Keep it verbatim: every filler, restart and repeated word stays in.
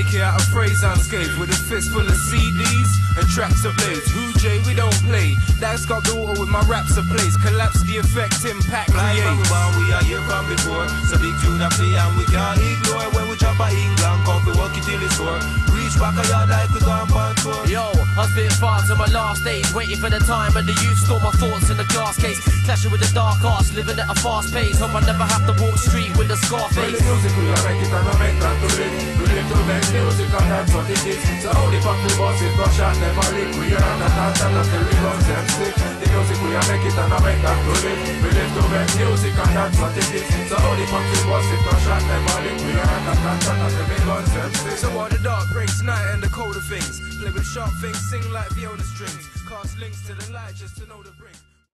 make it out of phrase unscathed with a fist full of C Ds and tracks of blades. Who J, we don't play. That's got the water with my raps of place. Collapse the effect, impact, create. We are here from before, so big tune up play and we can't ignore. When we jump by England, come we walk it till it's sore. Reach back a yard like we gone on tour. Yo, I spit fast on my last days, waiting for the time when the youth store my thoughts in the glass case. Clashing with the dark arts, living at a fast pace. Hope I never have to walk street with a scar face. Well, the music we are making and I make that to live. We live to make music and that's what it is. So how the fuck we boss it, brush and never lick. We are not that and until we guns them stick. The music we are making and I make that to live. We live to make music and that's what it is. So how the fuck we boss it, brush and never lick. We are not that and until we guns them stick. So while the dark breaks night and the colder things, play with sharp things, sing like Fiona strings, cast links to the light just to know the brink.